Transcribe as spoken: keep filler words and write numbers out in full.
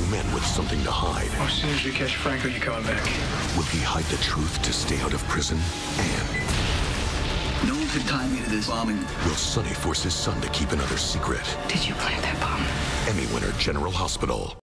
men with something to hide. As soon as we catch Franco, you coming back. Will he hide the truth to stay out of prison? And no one could tie me to this bombing. will Sonny force his son to keep another secret? Did you plant that bomb? Emmy winner General Hospital.